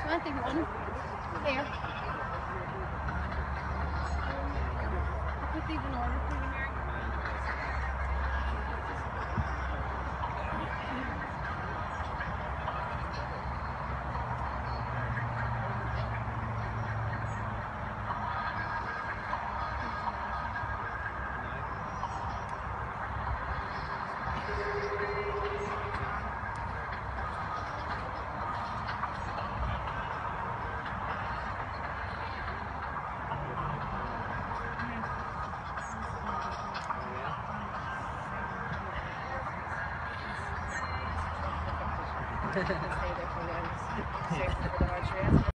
I think one. There. I put these in order for you, Mary. Stay there for the